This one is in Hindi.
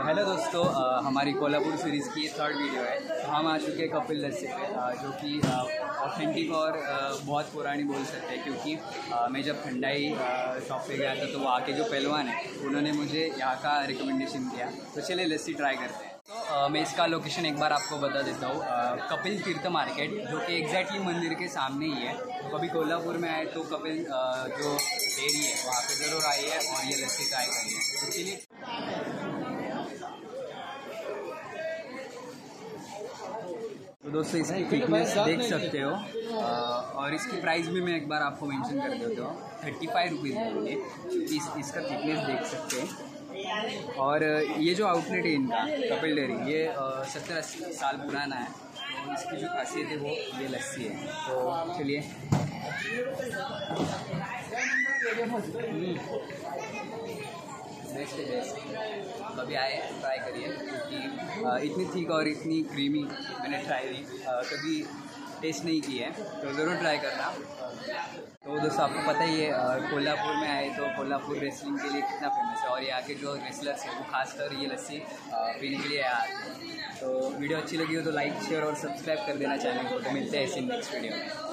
हेलो दोस्तों, हमारी कोल्हापुर सीरीज़ की ये थर्ड वीडियो है। तो हम आ चुके हैं कपिल लस्सी पे, जो कि ऑथेंटिक और बहुत पुरानी बोल सकते हैं, क्योंकि मैं जब ठंडाई शॉप पे गया था तो वो आके जो पहलवान है उन्होंने मुझे यहाँ का रिकमेंडेशन किया। तो चलिए लस्सी ट्राई करते हैं। तो मैं इसका लोकेशन एक बार आपको बता देता हूँ। कपिल तीर्थ मार्केट, जो कि एग्जैक्टली मंदिर के सामने ही है। तो कभी कोल्हापुर में आए तो कपिल जो डेयरी है वहाँ पे ज़रूर आइए और ये लस्सी ट्राई करिए। तो चलिए, तो दोस्तों इसकी थिकनेस देख सकते हो, और इसकी प्राइस भी मैं एक बार आपको मेंशन कर देता हूँ। 35 रुपीज़ है, क्योंकि इसका थिकनेस देख सकते हैं। और ये जो आउटलेट है इनका कपिल डेयरी, ये 70-80 साल पुराना है। तो इसकी जो खासियत है वो ये लस्सी है। तो चलिए, बेस्ट है बेस्ट। कभी आए ट्राई करिए, क्योंकि इतनी थिक और इतनी क्रीमी मैंने ट्राई नहीं कभी टेस्ट नहीं की है। तो ज़रूर ट्राई करना। तो दोस्तों आपको पता ही है, कोल्हापुर में आए तो कोल्हापुर रेसलिंग के लिए कितना फेमस है, और यहाँ के जो रेसलर्स हैं वो खासकर ये लस्सी पीने के लिए आते हैं। तो वीडियो अच्छी लगी हो तो लाइक, शेयर और सब्सक्राइब कर देना चैनल को। तो मिलते हैं ऐसे नेक्स्ट वीडियो में।